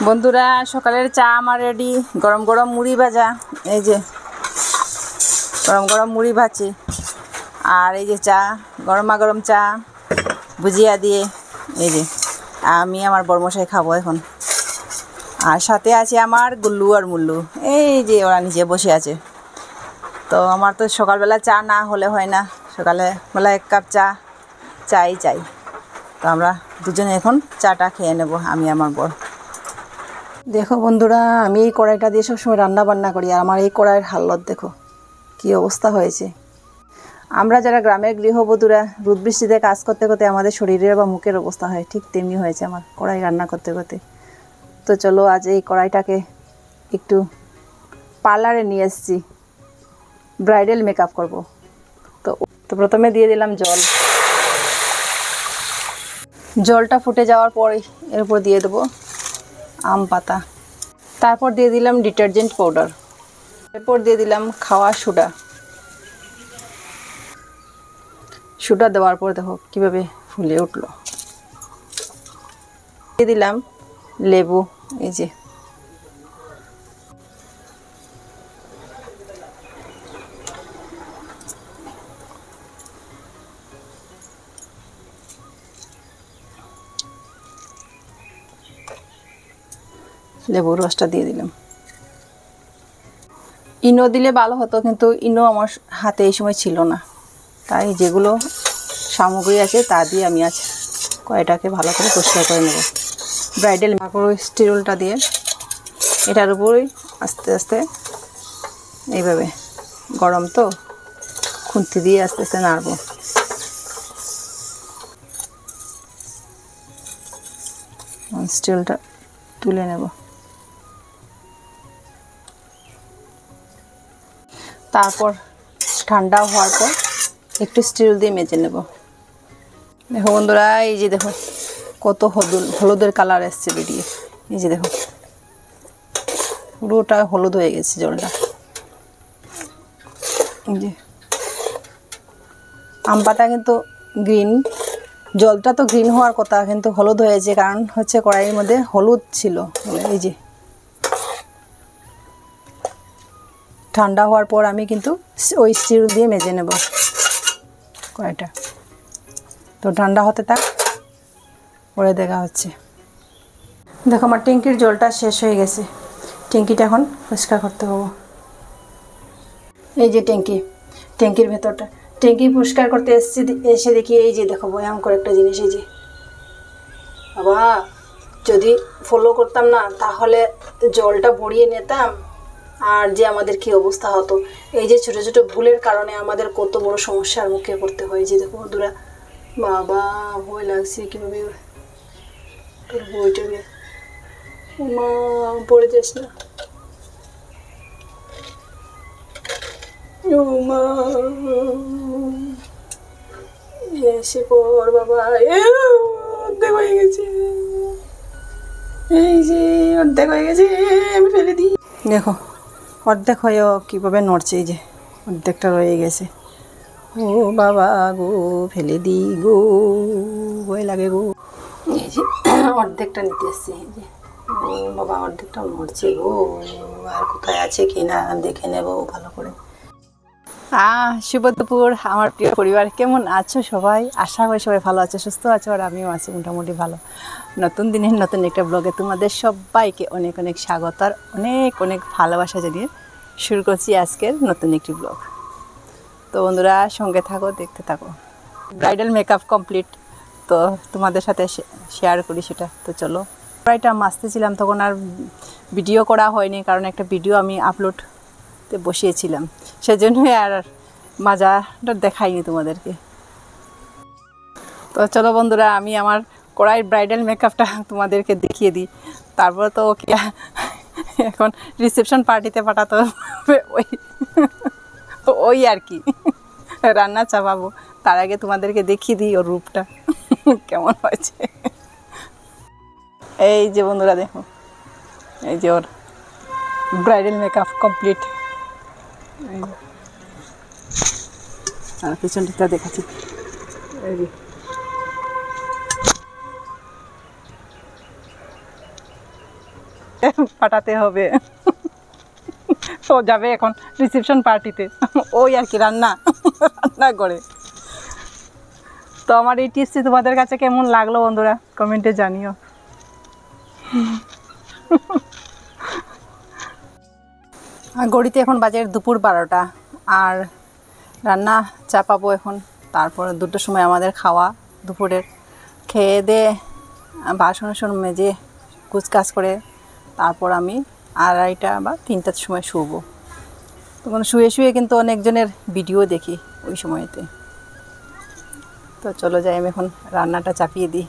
বন্ধুরা সকালের চা আমার রেডি। গরম গরম মুড়ি ভাজা, এই যে গরম গরম মুড়ি ভাজি, আর এই যে চা, গরমা গরম চা ভুজিয়া দিয়ে। এই যে আমি আমার বড়মশাই খাবো এখন। আর সাথে আছে আমার গুল্লু আর মুল্লু, এই যে ওরা নিচে বসে আছে। তো আমার তো সকালবেলা চা না হলে হয় না, সকালবেলা এক কাপ চাই চাই। তো আমরা দুজনে এখন চাটা খেয়ে নেব, আমি আমার বর। দেখো বন্ধুরা, আমি এই কড়াইটা দিয়ে সবসময় রান্না বান্না করি, আর আমার এই কড়াইয়ের হালত দেখো কী অবস্থা হয়েছে। আমরা যারা গ্রামের গৃহবধূরা রোদ বৃষ্টিতে কাজ করতে করতে আমাদের শরীরের বা মুখের অবস্থা হয়, ঠিক তেমনি হয়েছে আমার কড়াই রান্না করতে করতে। তো চলো আজ এই কড়াইটাকে একটু পার্লারে নিয়ে এসেছি, ব্রাইডাল মেকআপ করব। তো প্রথমে দিয়ে দিলাম জলটা ফুটে যাওয়ার পরে এর উপর দিয়ে দেবো আম পাতা, তারপর দিয়ে দিলাম ডিটারজেন্ট পাউডার, এরপর দিয়ে দিলাম খাওয়া সোডা দেওয়ার পর দেখো কীভাবে ফুলে উঠলো। দিয়ে দিলাম লেবু, এই যে লেবুর রসটা দিয়ে দিলাম। ইনো দিলে ভালো হতো, কিন্তু ইনো আমার হাতে এই সময় ছিল না, তাই যেগুলো সামগ্রী আছে তা দিয়ে আমি আজ কড়াইটাকে ভালো করে পরিষ্কার করে নেব। ব্রাইডাল মাকড় স্টিরোলটা দিয়ে এটার উপরই আস্তে আস্তে এইভাবে, গরম তো খুন্তি দিয়ে আস্তে আস্তে নাড়ব। স্টিরোলটা তুলে নেব, তারপর ঠান্ডা হওয়ার পর একটু স্টিরোল দিয়ে মেজে নেব। দেখো বন্ধুরা, এই যে দেখো কত হলুদের কালার এসছে বেরিয়ে, এই যে দেখো পুরোটা হলুদ হয়ে গেছে জলটা। এই যে আম পাতা কিন্তু গ্রিন, জলটা তো গ্রিন হওয়ার কথা, কিন্তু হলুদ হয়েছে, কারণ হচ্ছে কড়াইয়ের মধ্যে হলুদ ছিল। এই যে ঠান্ডা হওয়ার পর আমি কিন্তু ওই স্টিরোল দিয়ে মেজে নেব কড়াইটা। তো ঠান্ডা হতে থাক, পরে দেখা হচ্ছে। দেখো আমার ট্যাঙ্কির জলটা শেষ হয়ে গেছে, ট্যাঙ্কিটা এখন পরিষ্কার করতে হবে। এই যে ট্যাঙ্কির ভেতরটা, ট্যাঙ্কি পরিষ্কার করতে এসে দেখি এই যে দেখো ভয়ঙ্কর একটা জিনিস। এই যে বাবা, যদি ফলো করতাম না তাহলে জলটা ভরিয়ে নিতাম, আর যে আমাদের কি অবস্থা হতো। এই যে ছোট ছোট ভুলের কারণে আমাদের কত বড় সমস্যার মুখে পড়তে হয়। যে দেখো বন্ধুরা, বাবা ভয় লাগছে কীভাবে তোর বইটাকে, মা পড়ে যাস না, ও মা এসে পর বাবা। অর্ধেক হয়ে গেছে, এই যে অর্ধেক হয়ে গেছে, আমি ফেলে দিই। দেখো অর্ধেক হয়েও কীভাবে নড়ছে, এই যে অর্ধেকটা রয়ে গেছে। ও বাবা গো, ফেলে দিই গো, ভয় লাগে গো। এই যে অর্ধেকটা নিতে এসছে, এই যে ও বাবা অর্ধেকটা নড়ছে গো, আর কোথায় আছে কি না দেখে নেব ভালো করে। শুভ দুপুর আমার প্রিয় পরিবার, কেমন আছো সবাই? আশা করি সবাই ভালো আছো, সুস্থ আছো, আর আমিও আছি মোটামুটি ভালো। নতুন দিনের নতুন একটা ব্লগে তোমাদের সবাইকে অনেক অনেক স্বাগত, আর অনেক অনেক ভালোবাসা জানিয়ে শুরু করছি আজকের নতুন একটি ব্লগ। তো বন্ধুরা সঙ্গে থাকো, দেখতে থাকো। ব্রাইডাল মেকআপ কমপ্লিট, তো তোমাদের সাথে শেয়ার করি সেটা। তো চলো, কড়াইটা মাজতেছিলাম তখন আর ভিডিও করা হয়নি, কারণ একটা ভিডিও আমি আপলোডতে বসিয়েছিলাম, সেজন্যই আর মাজাটা দেখাইনি তোমাদেরকে। তো চলো বন্ধুরা, আমি আমার কড়াইয়ের ব্রাইডাল মেকআপটা তোমাদেরকে দেখিয়ে দিই, তারপর তো ওকে এখন রিসেপশন পার্টিতে পাঠাতে হবে, ওই আর কি রান্না চাপাবো। তার আগে তোমাদেরকে দেখিয়ে দিই ওর রূপটা কেমন হয়েছে। এই যে বন্ধুরা দেখো, এই যে ওর ব্রাইডাল মেকআপ কমপ্লিট। আর পিছনটা দেখাচ্ছি, এই যে পাঠাতে হবে। তো যাবে এখন রিসেপশন পার্টিতে, ওই আর কি রান্না করে। তো আমার এই টিপসটি তোমাদের কাছে কেমন লাগলো বন্ধুরা, কমেন্টে জানিও। ঘড়িতে এখন বাজে দুপুর 12টা, আর রান্না চাপাবো এখন। তারপর 2টোর সময় আমাদের খাওয়া দুপুরের। খেয়ে দিয়ে বাসন মেজে কুচকাচ করে তারপর আমি 2:30 বা 3টার সময় শুবো। তখন শুয়ে কিন্তু অনেকজনের ভিডিও দেখি ওই সময়তে। তো চলো যাই, আমি এখন রান্নাটা চাপিয়ে দিই।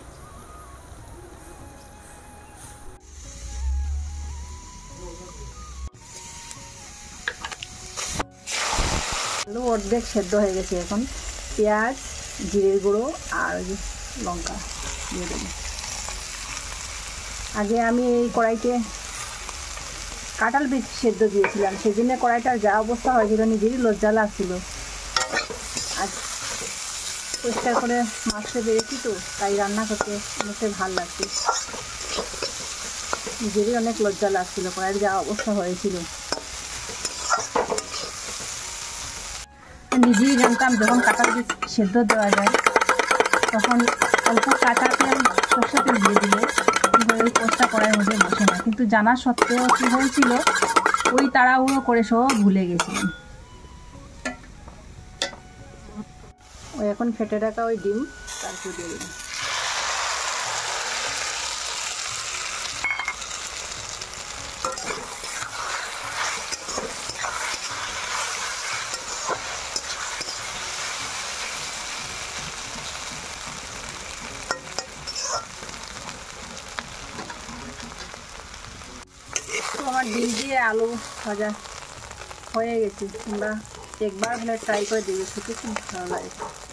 আলু অর্ধেক সেদ্ধ হয়ে গেছে, এখন পেঁয়াজ, জিরের গুঁড়ো আর লঙ্কা দিয়ে দেবো। আগে আমি এই কড়াইতে কাঁঠাল বীজ সেদ্ধ দিয়েছিলাম, সেজন্য কড়াইটার যা অবস্থা হয়েছিল নিজেরই লজ্জা লাগছিল। আর পরিষ্কার করে মাছটা বেড়েছি তো, তাই রান্না করতে অনেকটাই ভালো লাগছে। নিজেরই অনেক লজ্জা লাগছিল, কড়াইয়ের যা অবস্থা হয়েছিল। নিজেই জানতাম যখন কাঁঠাল বীজ সেদ্ধ দেওয়া যায় তখন অল্প কাঁচা তেল সরষে তেল দিয়ে দিলে ওই পোস্টটা কড়াইয়ের মধ্যে বসে না, কিন্তু জানা সত্ত্বেও কী হয়েছিল, ওই তাড়াহুড়ো করে সব ভুলে গেছিলাম। ওই এখন ফেটে রাখা ওই ডিম তারপর দিয়ে দিলাম। আমার ডিম দিয়ে আলু ভাজা হয়ে গেছে, তোমরা একবার হলে ট্রাই করে দিবে, খেতে খুব ভালো লাগে।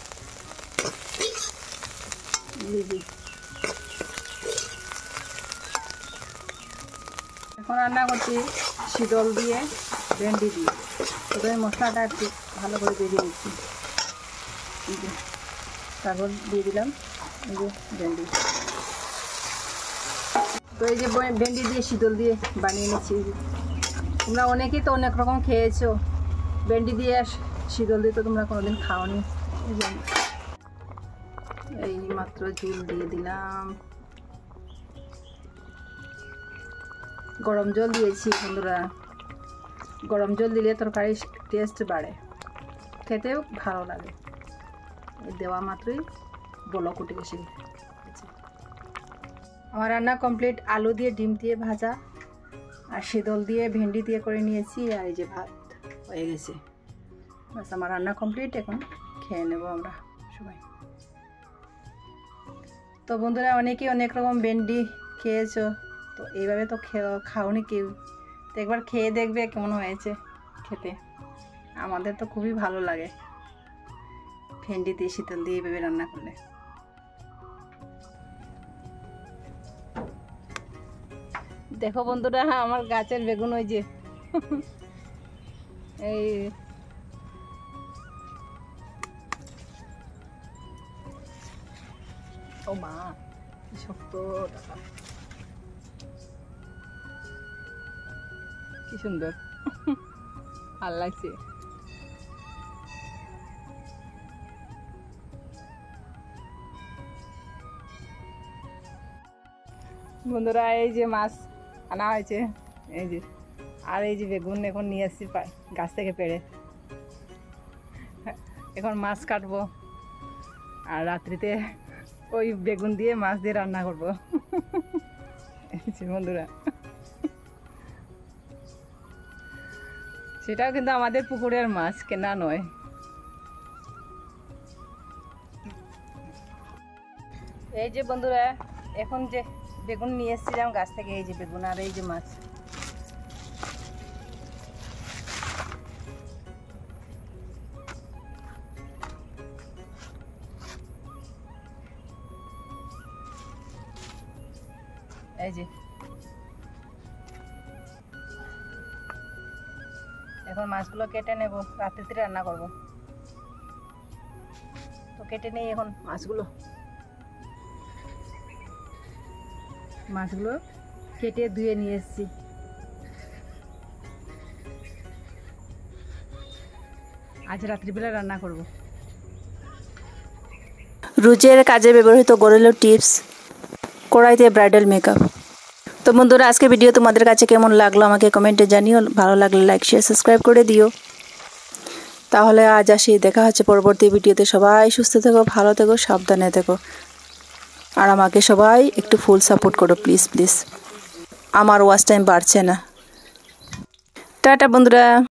এখন রান্না করছি শীতল দিয়ে ভেন্ডি দিয়ে। প্রথমে মশলাটা একটু ভালো করে দিয়ে দিচ্ছি, তারপর দিয়ে দিলাম এই যে ভেন্ডি। তো এই যে ভেন্ডি দিয়ে শীতল দিয়ে বানিয়ে নিচ্ছি। তোমরা অনেকেই তো অনেক রকম খেয়েছো, ভেন্ডি দিয়ে শীতল দিয়ে তো তোমরা কোনোদিন খাওনি। এই মাত্র ঝুল দিয়ে দিলাম, গরম জল দিয়েছি বন্ধুরা। গরম জল দিলে তরকারির টেস্ট বাড়ে, খেতেও ভালো লাগে। দেওয়া মাত্রই বলক উঠে গেছে। আমার রান্না কমপ্লিট, আলু দিয়ে ডিম দিয়ে ভাজা আর শীতল দিয়ে ভেন্ডি দিয়ে করে নিয়েছি, আর এই যে ভাত হয়ে গেছে। বাস আমার রান্না কমপ্লিট, এখন খেয়ে নেব আমরা সবাই। তো বন্ধুরা অনেকেই অনেক রকম ভেন্ডি খেয়েছো, তো এইভাবে তো খাওনি কেউ, তো একবার খেয়ে দেখবে কেমন হয়েছে খেতে। আমাদের তো খুবই ভালো লাগে ভেন্ডি দিয়ে শীতল দিয়ে এইভাবে রান্না করলে। দেখো বন্ধুরা আমার গাছের বেগুন, ওই যে এই ও মা কি শক্ত, কি সুন্দর ভাল লাগছে। বন্ধুরা এই যে মাছ আনা হয়েছে, এই যে, আর এই যে বেগুন এখন নিয়ে এসেছি গাছ থেকে পেড়ে। এখন মাছ কাটবো আর রাত্রিতে ওই বেগুন দিয়ে মাছ দিয়ে রান্না করবো। বন্ধুরা সেটাও কিন্তু আমাদের পুকুরের মাছ, কেনা নয়। এই যে বন্ধুরা এখন যে বেগুন নিয়ে এসেছিলাম গাছ থেকে, এই যে বেগুন আর এই যে মাছ। এই যে এখন মাছগুলো কেটে নেব, রাত্রিতে রান্না করব। তো কেটে নেই এখন মাছগুলো কেটে ধুয়ে নিয়ে এসেছি। আজ রাত্রিবেলা রান্না করব। রোজের কাজে ব্যবহৃত ঘরেলু টিপস, কড়াইতে ব্রাইডাল মেকআপ। তো বন্ধুরা, আজকে ভিডিও তোমাদের কাছে কেমন লাগলো আমাকে কমেন্টে জানিও। ভালো লাগলে লাইক শেয়ার সাবস্ক্রাইব করে দিও। তাহলে আজ আসি, দেখা হচ্ছে পরবর্তী ভিডিওতে। সবাই সুস্থ থেকো, ভালো থেকো, সাবধানে থেকো। আর আমাকে সবাই একটু ফুল সাপোর্ট করো প্লিজ প্লিজ। আমার ওয়াচ টাইম বাড়ছে না। টাটা বন্ধুরা।